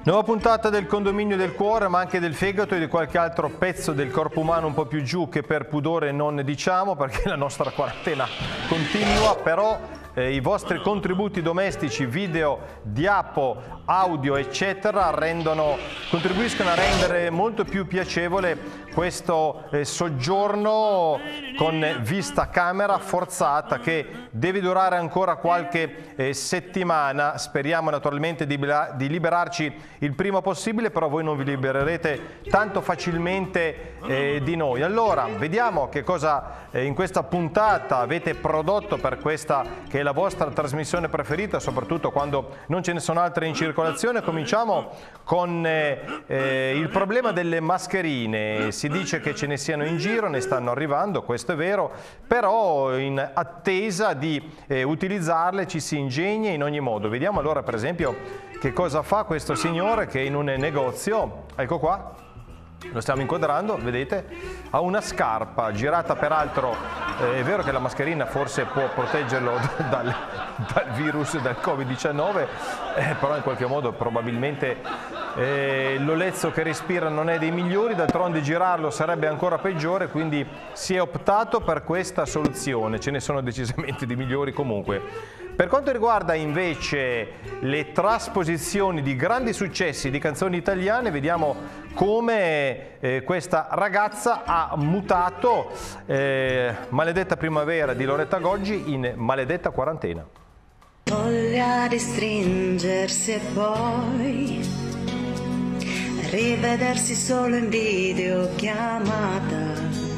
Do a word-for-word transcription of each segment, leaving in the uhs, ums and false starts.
Nuova puntata del condominio del cuore, ma anche del fegato e di qualche altro pezzo del corpo umano un po' più giù che per pudore non diciamo, perché la nostra quarantena continua, però eh, i vostri contributi domestici, video, diapo, audio, eccetera, rendono, contribuiscono a rendere molto più piacevole questo eh, soggiorno con vista camera forzata che deve durare ancora qualche eh, settimana. Speriamo naturalmente di, di liberarci il prima possibile, però voi non vi libererete tanto facilmente eh, di noi. Allora, vediamo che cosa eh, in questa puntata avete prodotto per questa che è la vostra trasmissione preferita, soprattutto quando non ce ne sono altre in circolazione. Cominciamo con eh, eh, il problema delle mascherine. Si dice che ce ne siano in giro, ne stanno arrivando, questo è vero, però in attesa di eh, utilizzarle ci si ingegna in ogni modo. Vediamo allora per esempio che cosa fa questo signore che in un negozio, ecco qua, lo stiamo inquadrando, vedete, ha una scarpa girata, peraltro eh, è vero che la mascherina forse può proteggerlo dal, dal virus, dal covid diciannove, eh, però in qualche modo probabilmente eh, l'olezzo che respira non è dei migliori, d'altronde girarlo sarebbe ancora peggiore, quindi si è optato per questa soluzione, ce ne sono decisamente di migliori comunque. Per quanto riguarda invece le trasposizioni di grandi successi di canzoni italiane, vediamo come eh, questa ragazza ha mutato eh, Maledetta primavera di Loretta Goggi in Maledetta quarantena. Voglia di stringersi e poi rivedersi solo in videochiamata,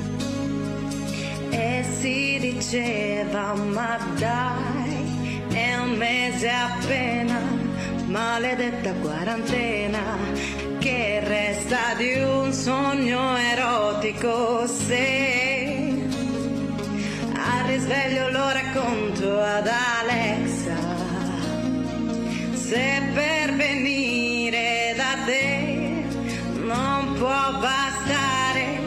e si diceva ma dai, è un mese appena, maledetta quarantena, che resta di un sogno erotico. Se al risveglio lo racconto ad Alexa, se per venire da te non può bastare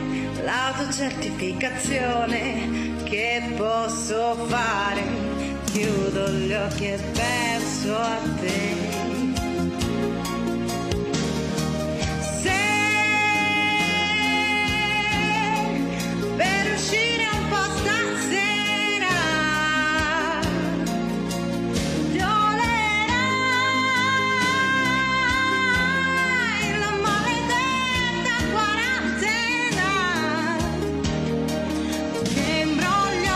l'autocertificazione, che posso fare? Chiudo gli occhi e penso a te. Se per uscire un po' stasera violerai la maledetta quarantena, che imbroglio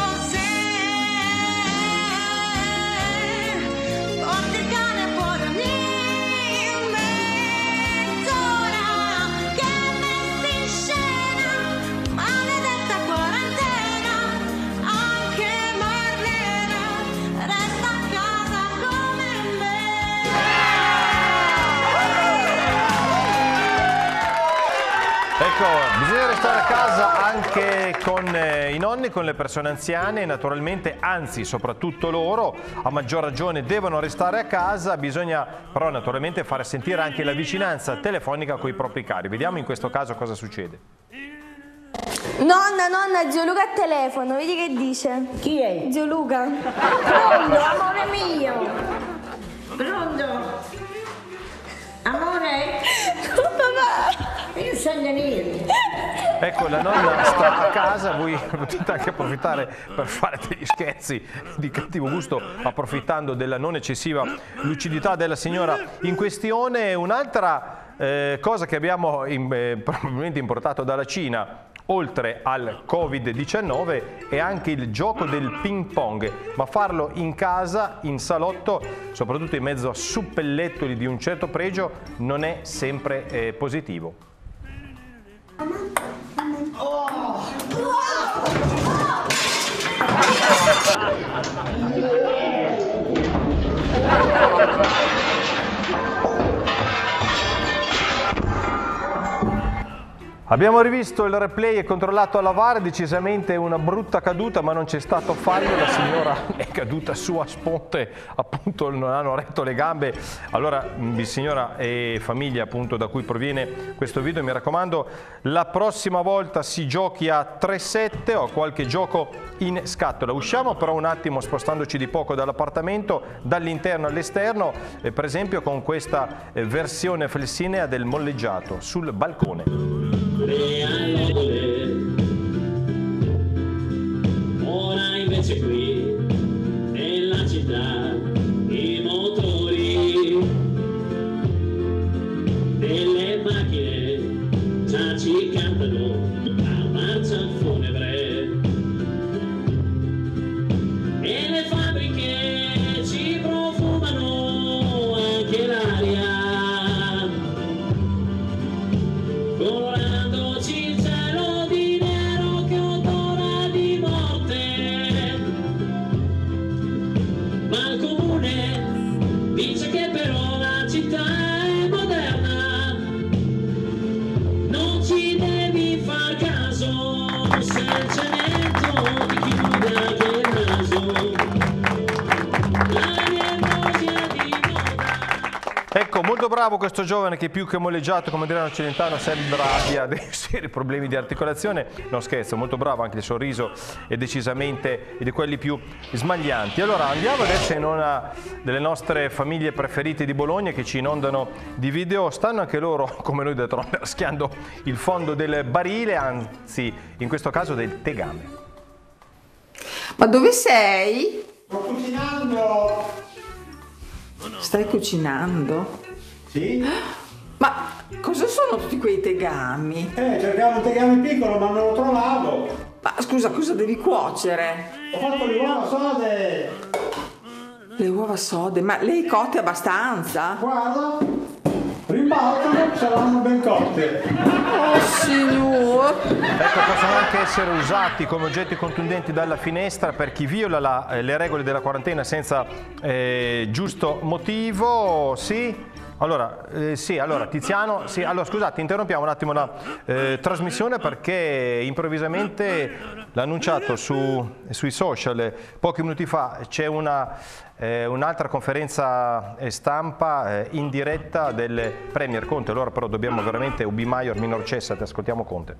porti il cane fuori ogni mezz'ora, che metti in scena maledetta quarantena. Anche Marlena resta a casa come me. Ecco, bisogna restare a casa anche con eh, i nonni, con le persone anziane, naturalmente, anzi soprattutto loro, a maggior ragione devono restare a casa, bisogna però naturalmente fare sentire anche la vicinanza telefonica con i propri cari. Vediamo in questo caso cosa succede. Nonna, nonna, zio Luca al telefono, vedi che dice? Chi è? Zio Luca. Pronto, amore mio. Pronto? Amore? Papà. Io sono niente. Ecco, la nonna sta a casa, voi potete anche approfittare per fare degli scherzi di cattivo gusto, approfittando della non eccessiva lucidità della signora in questione. Un'altra eh, cosa che abbiamo in, eh, probabilmente importato dalla Cina, oltre al covid diciannove, è anche il gioco del ping pong, ma farlo in casa, in salotto, soprattutto in mezzo a suppellettoli di un certo pregio, non è sempre eh, positivo. Abbiamo rivisto il replay e controllato alla V A R, decisamente una brutta caduta, ma non c'è stato fallo, la signora è caduta su a sponte, appunto non hanno retto le gambe. Allora, signora e famiglia appunto da cui proviene questo video, mi raccomando, la prossima volta si giochi a tre sette o a qualche gioco in scatola. Usciamo però un attimo, spostandoci di poco dall'appartamento, dall'interno all'esterno, eh, per esempio con questa eh, versione flessinea del molleggiato sul balcone. Ora invece qui nella città i motori delle macchine già ci cantano a marcia funebre e le fabbriche ci profumano anche l'aria. Dice che però la città è moderna, non ci devi far caso, se il cemento ti chiude anche il naso, la nervosia di moda. Ecco, molto bravo questo giovane che più che molleggiato, come diranno Celentano, sembra abbia dei seri problemi di articolazione. No scherzo, molto bravo, anche il sorriso è decisamente di quelli più smaglianti. Allora andiamo adesso in una delle nostre famiglie preferite di Bologna che ci inondano di video. Stanno anche loro, come noi d'altronde, raschiando il fondo del barile, anzi in questo caso del tegame. Ma dove sei? Sto cucinando! Stai cucinando? Sì? Ma cosa sono tutti quei tegami? Eh, cercavo un tegame piccolo ma non lo trovavo! Ma scusa, cosa devi cuocere? Ho fatto le uova sode! Le uova sode? Ma le hai cotte abbastanza? Guarda! Ribaltano, saranno ben cotte! Oh signor! Ecco, possono anche essere usati come oggetti contundenti dalla finestra per chi viola la, eh, le regole della quarantena senza eh, giusto motivo, sì? Allora, eh, sì, allora Tiziano, sì, allora scusate, interrompiamo un attimo la eh, trasmissione perché improvvisamente l'ha annunciato su, sui social eh, pochi minuti fa, c'è una, eh, un'altra conferenza stampa eh, in diretta del Premier Conte, allora però dobbiamo veramente ubi maior minor cessa, ti ascoltiamo Conte.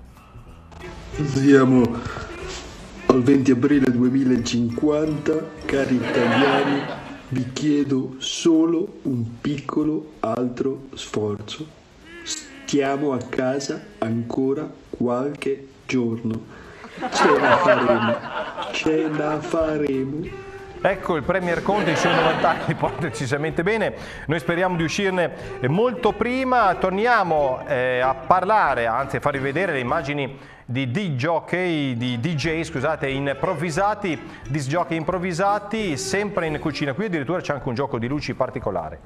Siamo al venti aprile duemilacinquanta, cari italiani. Vi chiedo solo un piccolo altro sforzo. Stiamo a casa ancora qualche giorno. Ce la faremo. Ce la faremo. Ecco, il Premier Conte i suoi novanta anni li porta decisamente bene, noi speriamo di uscirne molto prima. Torniamo eh, a parlare, anzi a farvi vedere le immagini di D-jockey, di D J, scusate, improvvisati, disc jockey improvvisati, sempre in cucina. Qui addirittura c'è anche un gioco di luci particolare.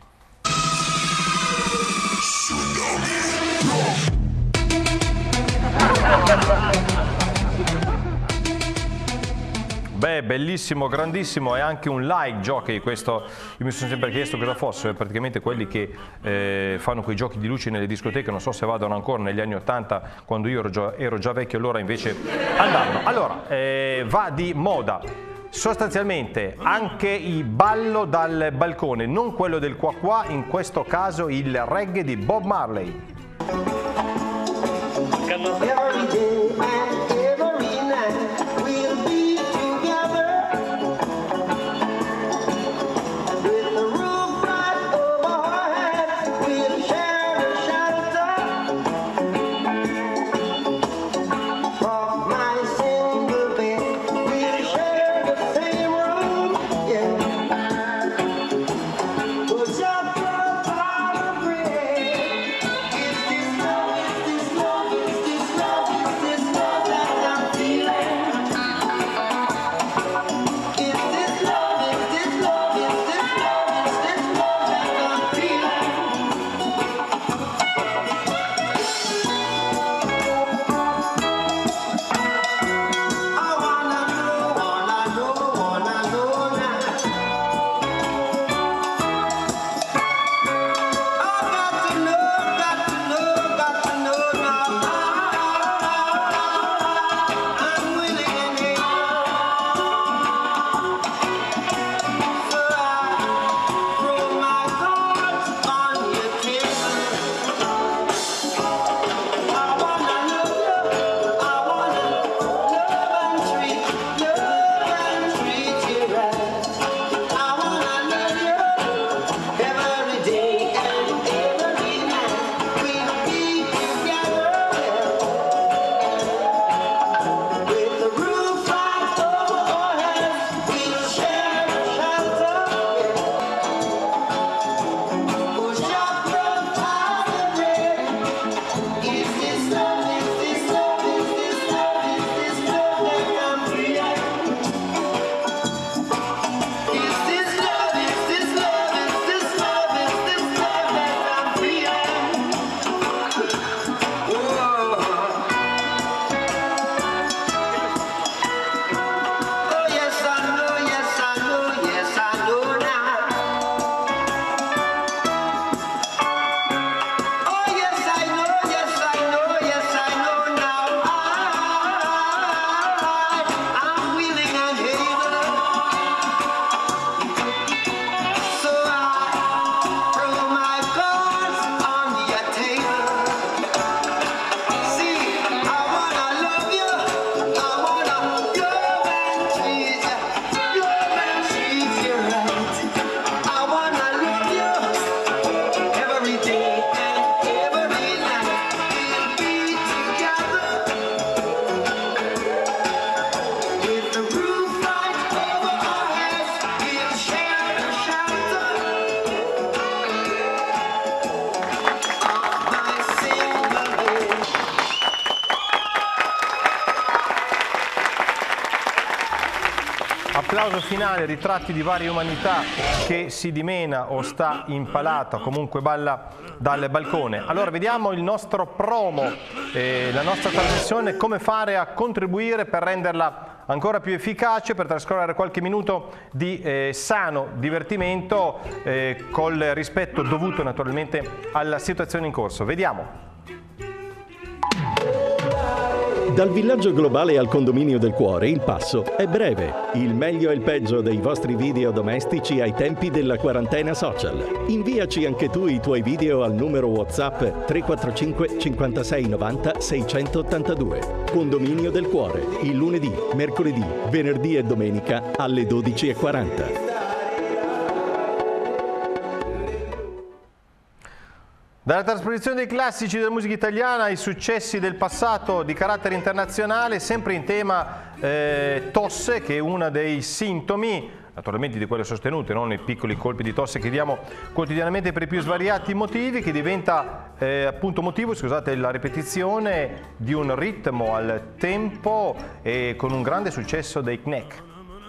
Beh, bellissimo, grandissimo, è anche un like jockey questo. Io mi sono sempre chiesto cosa fosse, praticamente quelli che eh, fanno quei giochi di luci nelle discoteche, non so se vadano ancora negli anni ottanta, quando io ero già, ero già vecchio, allora invece andavano. Allora, eh, va di moda. Sostanzialmente anche il ballo dal balcone, non quello del qua qua, in questo caso il reggae di Bob Marley. It's applauso finale, ritratti di varie umanità che si dimena o sta impalata, comunque balla dal balcone. Allora vediamo il nostro promo, eh, la nostra trasmissione, come fare a contribuire per renderla ancora più efficace, per trascorrere qualche minuto di eh, sano divertimento eh, col rispetto dovuto naturalmente alla situazione in corso. Vediamo. Dal villaggio globale al condominio del cuore il passo è breve. Il meglio e il peggio dei vostri video domestici ai tempi della quarantena social. Inviaci anche tu i tuoi video al numero WhatsApp tre quattro cinque cinquantasei novanta seicentottantadue. Condominio del cuore, il lunedì, mercoledì, venerdì e domenica alle dodici e quaranta. Dalla trasposizione dei classici della musica italiana ai successi del passato di carattere internazionale, sempre in tema eh, tosse, che è uno dei sintomi, naturalmente di quelle sostenute, non i piccoli colpi di tosse che diamo quotidianamente per i più svariati motivi, che diventa eh, appunto motivo, scusate la ripetizione, di un ritmo al tempo e con un grande successo dei Kneck.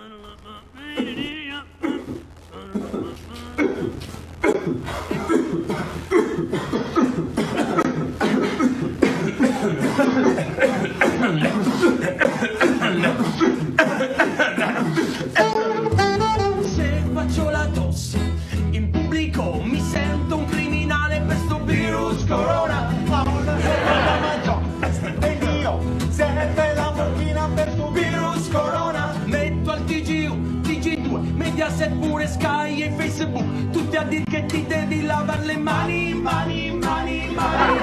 Se faccio la tosse in pubblico mi sento un criminale per sto virus corona. Paola la mangiò e io serve la morfina per sto virus corona. Metto al T G U, T G due, Mediaset pure Sky e Facebook, tutti a dir che ti devi lavare le mani, mani, mani, mani.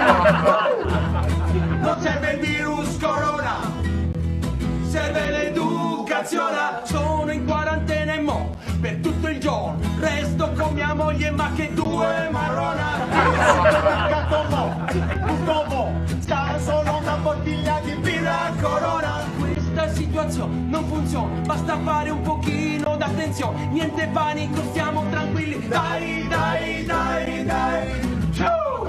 Non serve il virus corona, serve l'educazione. Sono in quarantena e mo per tutto il giorno resto con mia moglie, ma che due marrona. Mo, tutto mo, sta solo una bottiglia di birra corona. Questa situazione non funziona, basta fare un pochino d'attenzione. Niente panico, stiamo tranquilli. Dai, dai, dai, dai. Ciao!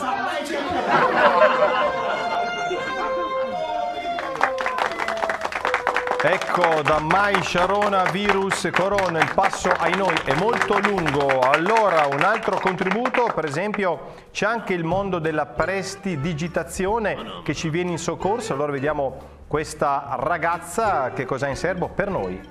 Ecco, da Mai Sharona Virus Corona, il passo ai noi è molto lungo. Allora, un altro contributo, per esempio, c'è anche il mondo della prestidigitazione che ci viene in soccorso. Allora vediamo questa ragazza che cosa ha in serbo per noi.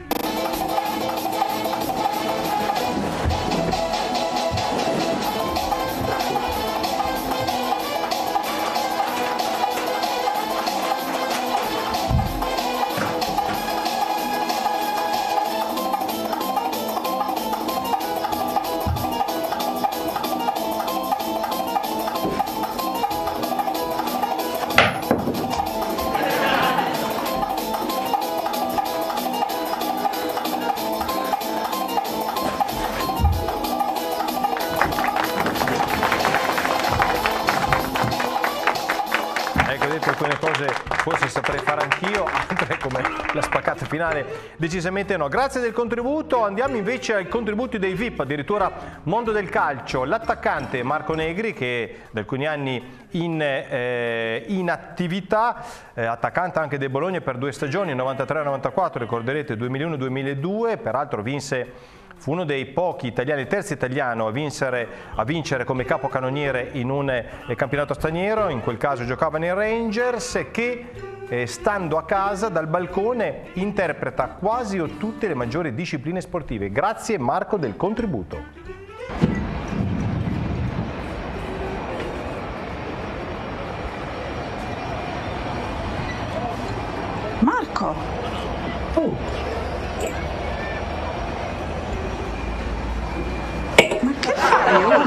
Alcune cose forse saprei fare anch'io, altre come la spaccata finale decisamente no. Grazie del contributo. Andiamo invece ai contributi dei V I P, addirittura mondo del calcio. L'attaccante Marco Negri, che da alcuni anni in, eh, in attività, eh, attaccante anche del Bologna per due stagioni, novantatré novantaquattro, ricorderete duemilauno duemiladue, peraltro vinse. Fu uno dei pochi italiani, il terzo italiano a vincere, a vincere come capocannoniere in un eh, campionato straniero, in quel caso giocava nei Rangers, che eh, stando a casa dal balcone interpreta quasi o tutte le maggiori discipline sportive. Grazie Marco del contributo. Marco! Oh. Ma che fai? Oh.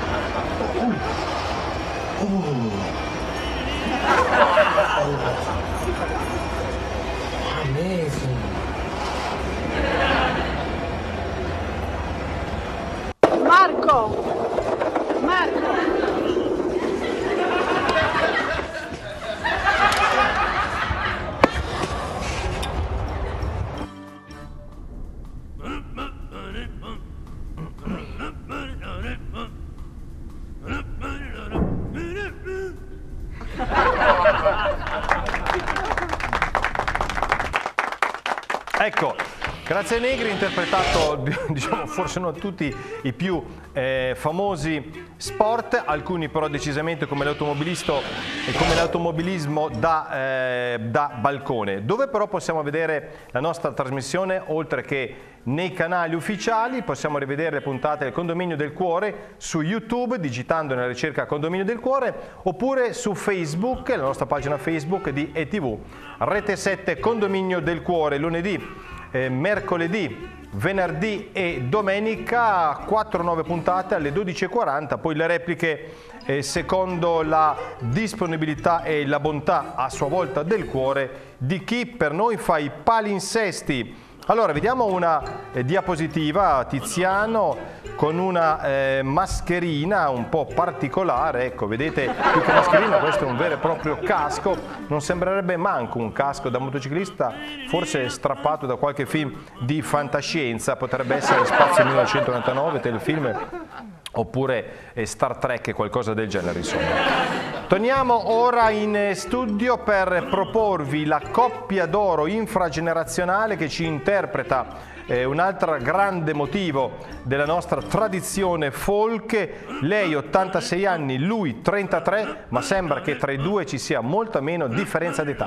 Oh. Amazing. Marco! Marco! Ecco, Grazie Negri, interpretato diciamo forse non tutti i più eh, famosi sport, alcuni però decisamente come l'automobilisto e come l'automobilismo da, eh, da balcone, dove però possiamo vedere la nostra trasmissione oltre che nei canali ufficiali. Possiamo rivedere le puntate del Condominio del Cuore su YouTube digitando nella ricerca Condominio del Cuore, oppure su Facebook, la nostra pagina Facebook di E T V Rete sette Condominio del Cuore, lunedì, eh, mercoledì, venerdì e domenica, quattro nuove puntate alle dodici e quaranta, poi le repliche eh, secondo la disponibilità e la bontà a sua volta del cuore di chi per noi fa i palinsesti. Allora, vediamo una eh, diapositiva, Tiziano, con una eh, mascherina un po' particolare. Ecco, vedete, più che mascherina questo è un vero e proprio casco, non sembrerebbe manco un casco da motociclista, forse strappato da qualche film di fantascienza, potrebbe essere Spazio millenovecentonovantanove, telefilm, oppure eh, Star Trek, qualcosa del genere, insomma. Torniamo ora in studio per proporvi la coppia d'oro infragenerazionale che ci interpreta eh, un altro grande motivo della nostra tradizione folk. Lei ottantasei anni, lui trentatré, ma sembra che tra i due ci sia molta meno differenza d'età.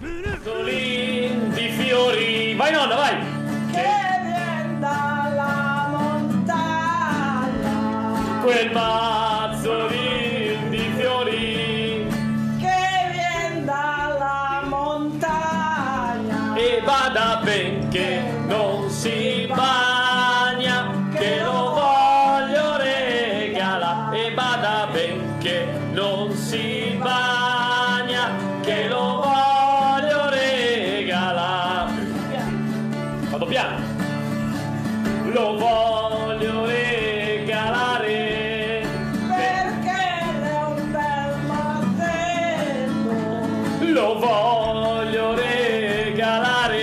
Di fiori, vai nonna, vai! Che vien dalla montagna, Quel mazzolin di fiori, che vien dalla montagna, e bada ben che non si bagna, che lo voglio regalare, e bada ben che non si bagna, che lo voglio regalare. Vado piano. Lo voglio regalare, perché è un bel mazzetto, lo voglio regalare.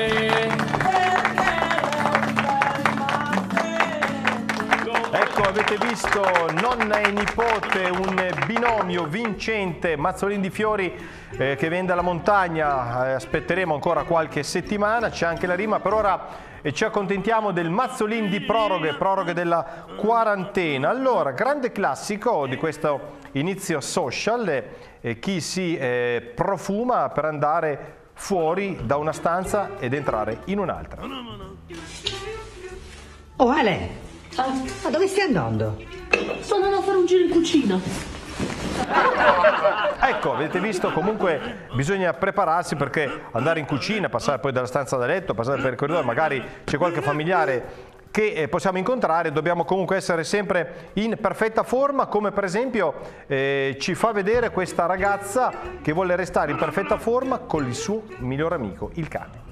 Ecco, avete visto nonna e nipote, un binomio vincente, Mazzolin di fiori eh, che viene dalla montagna. Eh, aspetteremo ancora qualche settimana, c'è anche la rima. Per ora e ci accontentiamo del Mazzolin di proroghe, proroghe della quarantena. Allora, grande classico di questo inizio social, eh, chi si eh, profuma per andare fuori da una stanza ed entrare in un'altra. Oh Ale, ma dove stai andando? Sto andando a fare un giro in cucina. Ecco, avete visto, comunque bisogna prepararsi, perché andare in cucina, passare poi dalla stanza da letto, passare per il corridoio, magari c'è qualche familiare che eh, possiamo incontrare, dobbiamo comunque essere sempre in perfetta forma, come per esempio eh, ci fa vedere questa ragazza che vuole restare in perfetta forma con il suo miglior amico, il cane.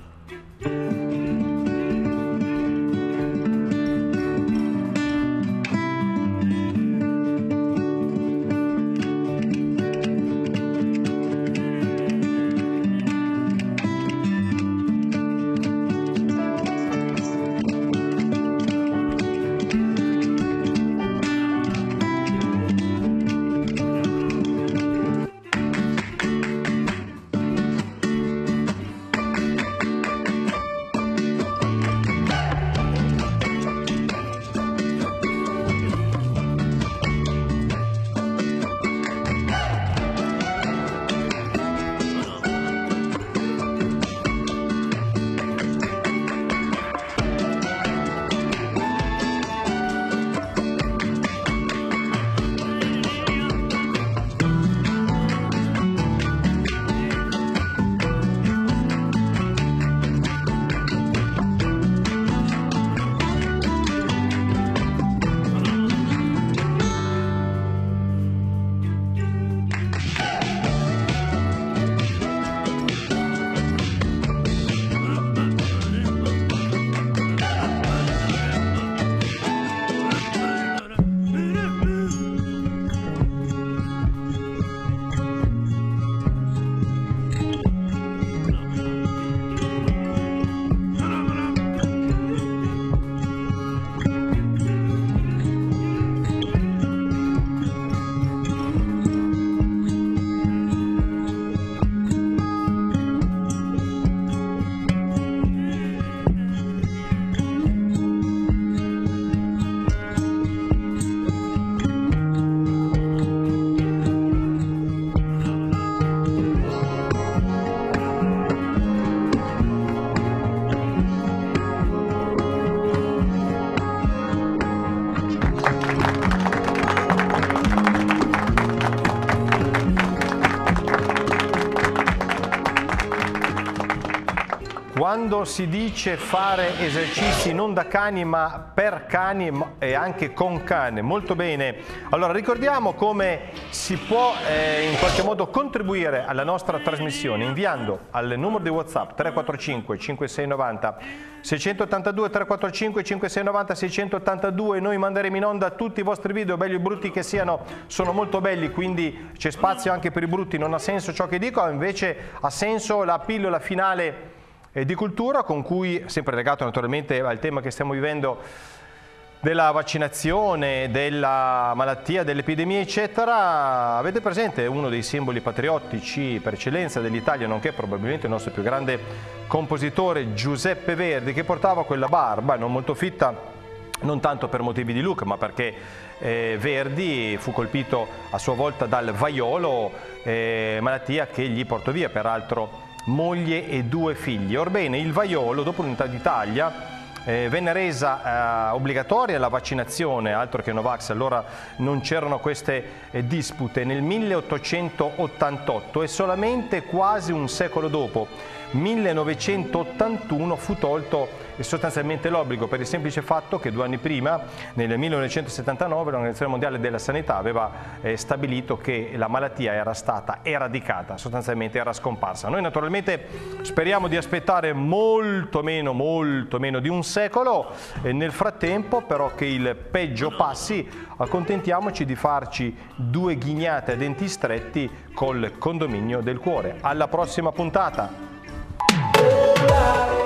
quando si dice fare esercizi non da cani ma per cani e anche con cane. Molto bene. Allora ricordiamo come si può eh, in qualche modo contribuire alla nostra trasmissione inviando al numero di WhatsApp tre quattro cinque cinque sei nove zero sei otto due tre quattro cinque cinque sei nove zero sei otto due. Noi manderemo in onda tutti i vostri video, belli o brutti che siano, sono molto belli, quindi c'è spazio anche per i brutti. Non ha senso ciò che dico, invece ha senso la pillola finale di cultura, con cui, sempre legato naturalmente al tema che stiamo vivendo della vaccinazione, della malattia, dell'epidemia eccetera. Avete presente uno dei simboli patriottici per eccellenza dell'Italia, nonché probabilmente il nostro più grande compositore, Giuseppe Verdi, che portava quella barba non molto fitta, non tanto per motivi di look ma perché eh, Verdi fu colpito a sua volta dal vaiolo, eh, malattia che gli portò via peraltro moglie e due figli. Orbene, il vaiolo, dopo l'unità d'Italia, eh, venne resa eh, obbligatoria la vaccinazione, altro che Novax, allora non c'erano queste eh, dispute, nel milleottocentottantotto, e solamente quasi un secolo dopo, millenovecentottantuno, fu tolto sostanzialmente l'obbligo, per il semplice fatto che due anni prima, nel millenovecentosettantanove, l'Organizzazione Mondiale della Sanità aveva eh, stabilito che la malattia era stata eradicata, sostanzialmente era scomparsa. Noi naturalmente speriamo di aspettare molto meno, molto meno di un secolo, e nel frattempo però che il peggio passi, accontentiamoci di farci due ghignate a denti stretti col condominio del cuore. Alla prossima puntata!